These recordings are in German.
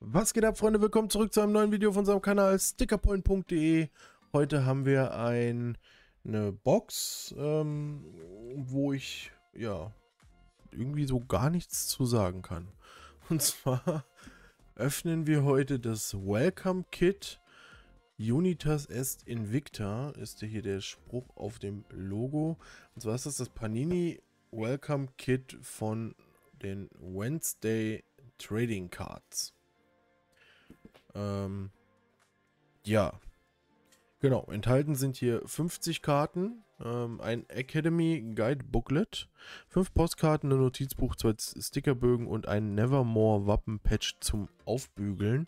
Was geht ab, Freunde? Willkommen zurück zu einem neuen Video auf unserem Kanal stickerpoint.de. Heute haben wir eine Box, wo ich ja irgendwie so gar nichts zu sagen kann. Und zwar öffnen wir heute das Welcome Kit. Unitas est Invicta ist hier der Spruch auf dem Logo. Und zwar ist das Panini Welcome Kit von den Wednesday Trading Cards. Ja, genau. Enthalten sind hier 50 Karten, ein Academy Guide Booklet, 5 Postkarten, ein Notizbuch, 2 Stickerbögen und ein Nevermore Wappenpatch zum Aufbügeln.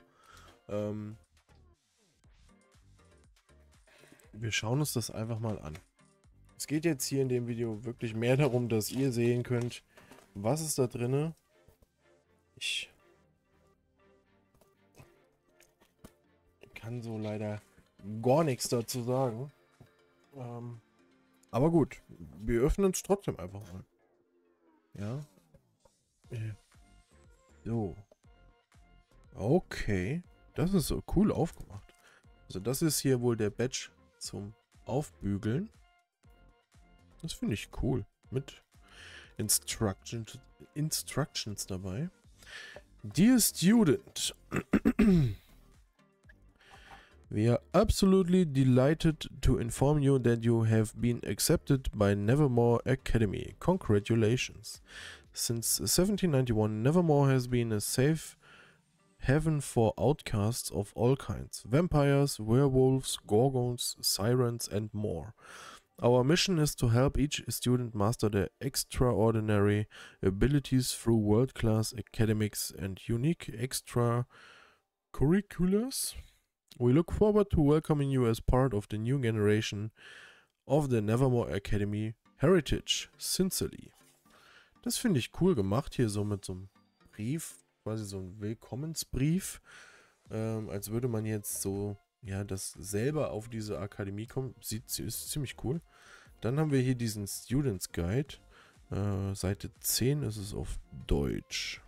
Wir schauen uns das einfach mal an. Es geht jetzt hier in dem Video wirklich mehr darum, dass ihr sehen könnt, was ist da drin. Ich kann so leider gar nichts dazu sagen. Aber gut, wir öffnen es trotzdem einfach mal. Ja. So. Okay. Das ist so cool aufgemacht. Also das ist hier wohl der Badge zum Aufbügeln. Das finde ich cool. Mit Instructions dabei. Dear Student. We are absolutely delighted to inform you that you have been accepted by Nevermore Academy. Congratulations. Since 1791, Nevermore has been a safe haven for outcasts of all kinds. Vampires, werewolves, gorgons, sirens and more. Our mission is to help each student master their extraordinary abilities through world-class academics and unique extracurriculars. We look forward to welcoming you as part of the new generation of the Nevermore Academy Heritage. Sincerely. Das finde ich cool gemacht, hier so mit so einem Brief, quasi so ein Willkommensbrief, als würde man jetzt so, ja, das selber auf diese Akademie kommen. Ist ziemlich cool. Dann haben wir hier diesen Students Guide. Seite 10 ist es auf Deutsch.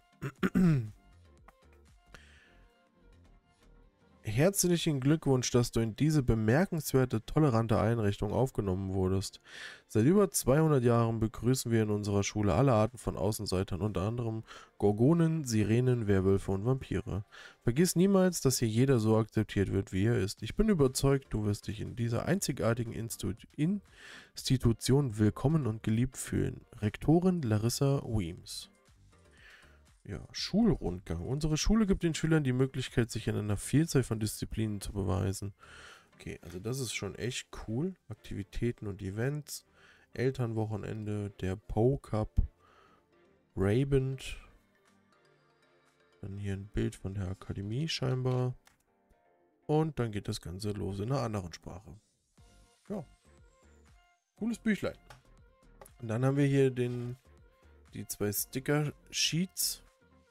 Herzlichen Glückwunsch, dass du in diese bemerkenswerte, tolerante Einrichtung aufgenommen wurdest. Seit über 200 Jahren begrüßen wir in unserer Schule alle Arten von Außenseitern, unter anderem Gorgonen, Sirenen, Werwölfe und Vampire. Vergiss niemals, dass hier jeder so akzeptiert wird, wie er ist. Ich bin überzeugt, du wirst dich in dieser einzigartigen Institution willkommen und geliebt fühlen. Rektorin Larissa Weems. Ja, Schulrundgang. Unsere Schule gibt den Schülern die Möglichkeit, sich in einer Vielzahl von Disziplinen zu beweisen. Okay, also das ist schon echt cool. Aktivitäten und Events. Elternwochenende, der Po-Cup, Rayband. Dann hier ein Bild von der Akademie scheinbar. Und dann geht das Ganze los in einer anderen Sprache. Ja, cooles Büchlein. Und dann haben wir hier die 2 Sticker-Sheets.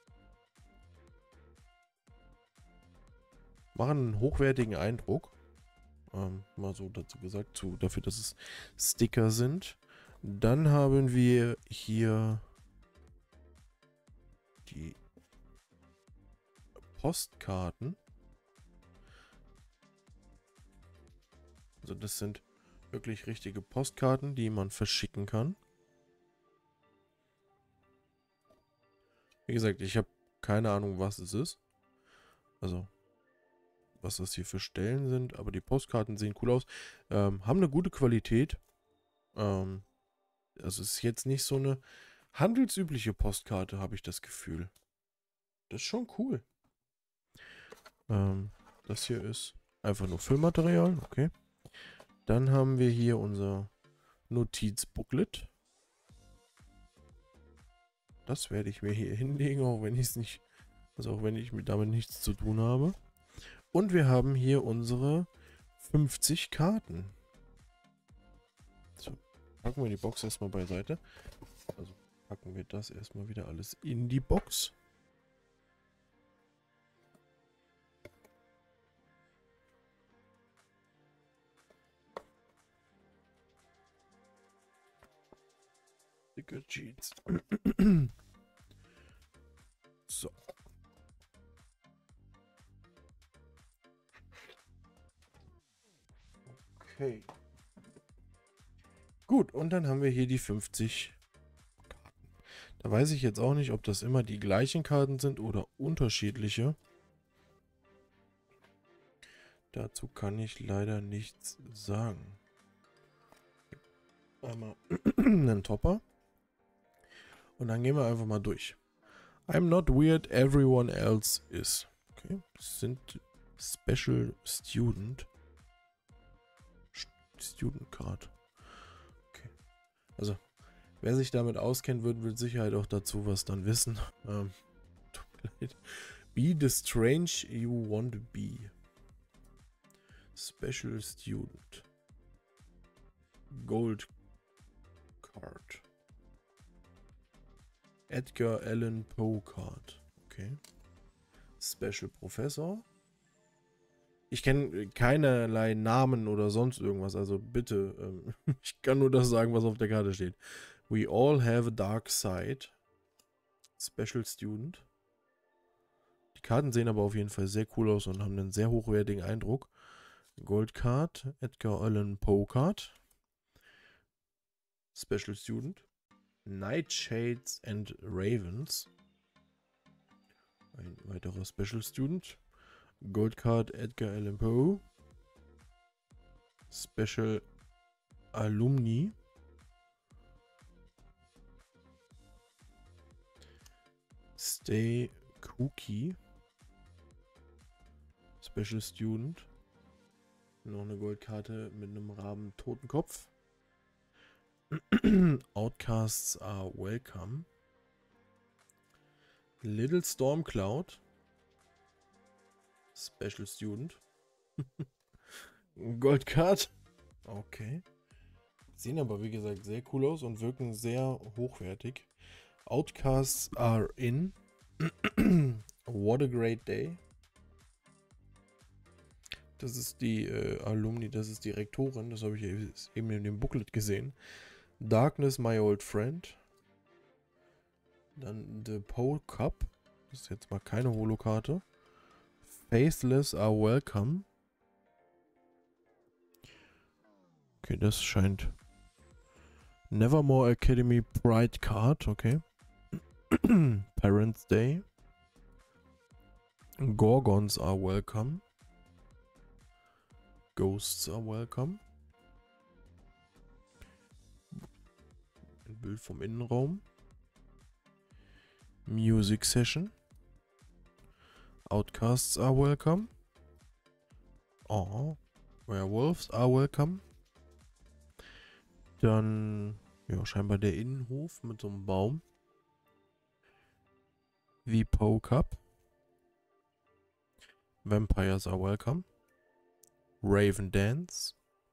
Machen einen hochwertigen Eindruck. Mal so dazu gesagt, dafür, dass es Sticker sind. Dann haben wir hier die Postkarten. Also das sind wirklich richtige Postkarten, die man verschicken kann. Wie gesagt, ich habe keine Ahnung, was es ist. Also was das hier für Stellen sind, aber die Postkarten sehen cool aus, haben eine gute Qualität. Also es ist jetzt nicht so eine handelsübliche Postkarte, habe ich das Gefühl. Das ist schon cool. Das hier ist einfach nur Füllmaterial, okay. Dann haben wir hier unser Notizbooklet. Das werde ich mir hier hinlegen, auch wenn ich es nicht, also auch wenn ich damit nichts zu tun habe. Und wir haben hier unsere 50 Karten. So, packen wir die Box erstmal beiseite. Also packen wir das erstmal wieder alles in die Box. Sticker Sheets. So. Okay. Gut, und dann haben wir hier die 50 Karten. Da weiß ich jetzt auch nicht, ob das immer die gleichen Karten sind oder unterschiedliche. Dazu kann ich leider nichts sagen. Einmal einen Topper. Und dann gehen wir einfach mal durch. I'm not weird, everyone else is. Okay, sind Special Student. Student Card. Okay. Also, wer sich damit auskennt, wird mit Sicherheit auch dazu was dann wissen. Tut mir leid. Be the strange you want to be. Special Student. Gold Card. Edgar Allan Poe Card. Okay. Special Professor. Ich kenne keinerlei Namen oder sonst irgendwas, also bitte, ich kann nur das sagen, was auf der Karte steht. We all have a dark side. Special Student. Die Karten sehen aber auf jeden Fall sehr cool aus und haben einen sehr hochwertigen Eindruck. Gold Card, Edgar Allan Poe Card. Special Student. Nightshades and Ravens. Ein weiterer Special Student. Gold Card Edgar Allan Poe. Special Alumni. Stay Cookie. Special Student. Noch eine Goldkarte mit einem Raben Totenkopf. Outcasts are welcome. Little Storm Cloud. Special Student. Goldcard. Okay. Sehen aber wie gesagt sehr cool aus und wirken sehr hochwertig. Outcasts are in. What a great day. Das ist die Alumni, das ist die Rektorin. Das habe ich eben in dem Booklet gesehen. Darkness, my old friend. Dann The Poe Cup. Das ist jetzt mal keine Holokarte. Faithless are welcome. Okay, das scheint. Nevermore Academy Pride Card, okay. Parents Day. Gorgons are welcome. Ghosts are welcome. Ein Bild vom Innenraum. Music Session. Outcasts are welcome. Oh. Werewolves are welcome. Dann, ja, scheinbar der Innenhof mit so einem Baum. The Poe Cup. Vampires are welcome. Raven Dance.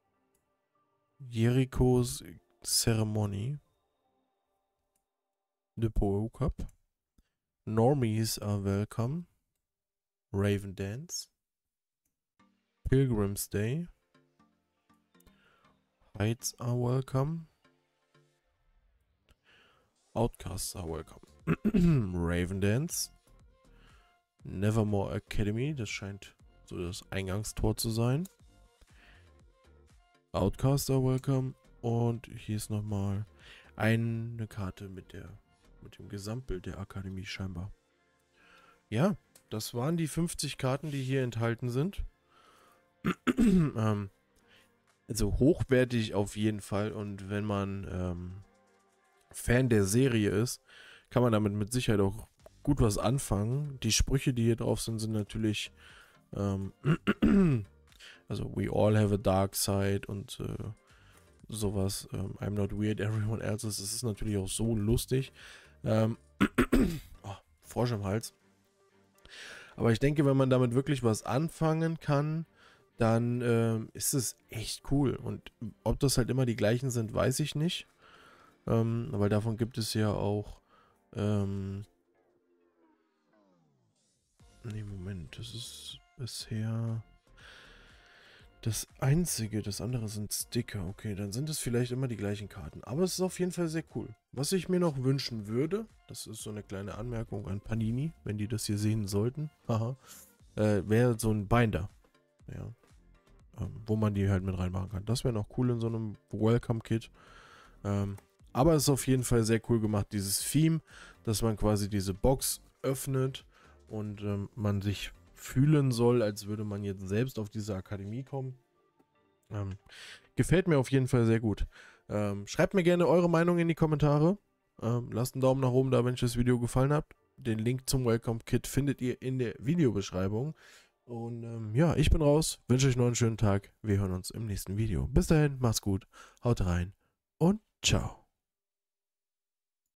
Jericho's Ceremony. The Poe Cup. Normies are welcome. Raven Dance. Pilgrim's Day. Heights are welcome. Outcasts are welcome. Raven Dance. Nevermore Academy. Das scheint so das Eingangstor zu sein. Outcasts are welcome. Und hier ist nochmal eine Karte mit dem Gesamtbild der Akademie scheinbar. Ja, das waren die 50 Karten, die hier enthalten sind. Also hochwertig auf jeden Fall. Und wenn man Fan der Serie ist, kann man damit mit Sicherheit auch gut was anfangen. Die Sprüche, die hier drauf sind, sind natürlich also we all have a dark side und sowas. I'm not weird, everyone else is. Das ist natürlich auch so lustig. Oh, Frosch im Hals. Aber ich denke, wenn man damit wirklich was anfangen kann, dann ist es echt cool. Und ob das halt immer die gleichen sind, weiß ich nicht. Weil davon gibt es ja auch nee, Moment, das ist bisher das einzige. Das andere sind Sticker. Okay, dann sind es vielleicht immer die gleichen Karten. Aber es ist auf jeden Fall sehr cool. Was ich mir noch wünschen würde, das ist so eine kleine Anmerkung an Panini, wenn die das hier sehen sollten, haha, wäre so ein Binder. Ja. wo man die halt mit reinmachen kann. Das wäre noch cool in so einem Welcome-Kit. Aber es ist auf jeden Fall sehr cool gemacht, dieses Theme, dass man quasi diese Box öffnet und man sich fühlen soll, als würde man jetzt selbst auf diese Akademie kommen. Gefällt mir auf jeden Fall sehr gut. Schreibt mir gerne eure Meinung in die Kommentare. Lasst einen Daumen nach oben da, wenn euch das Video gefallen hat. Den Link zum Welcome Kit findet ihr in der Videobeschreibung. Und ja, ich bin raus. Wünsche euch noch einen schönen Tag. Wir hören uns im nächsten Video. Bis dahin, macht's gut. Haut rein und ciao.